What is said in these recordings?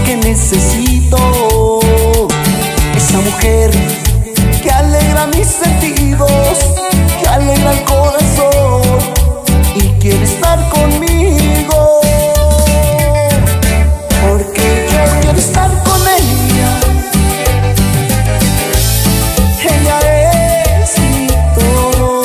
que necesito. Esa mujer que alegra mis sentidos, que alegra el corazón y quiere estar conmigo. Porque yo quiero estar con ella. Ella es mi todo.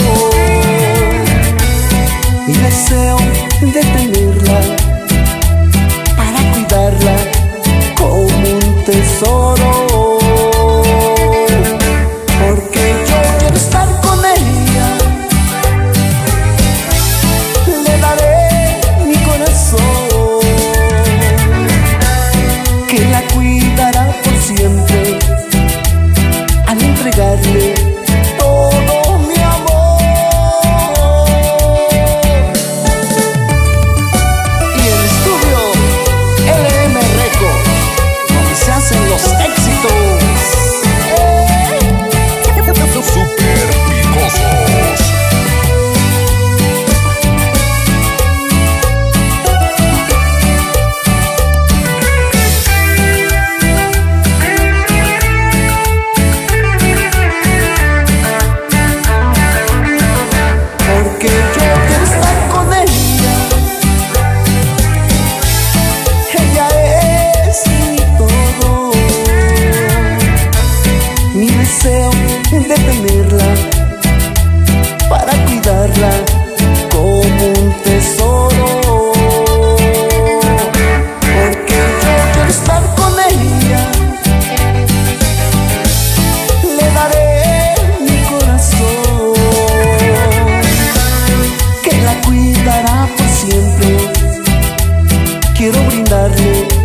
Mi deseo de tenerla para cuidarla como un tesoro. Porque yo quiero estar con ella. Le daré mi corazón, que la cuidará por siempre al entregarle todo mi amor. Y el estudio LM Records, donde se hacen los éxitos. Super Picosos. Porque yo quiero estar con ella. Ella es mi todo. Mi deseo de tenerla para cuidarla como un tesoro. Porque yo quiero estar con ella. Le daré mi corazón, que la cuidará por siempre. Quiero brindarle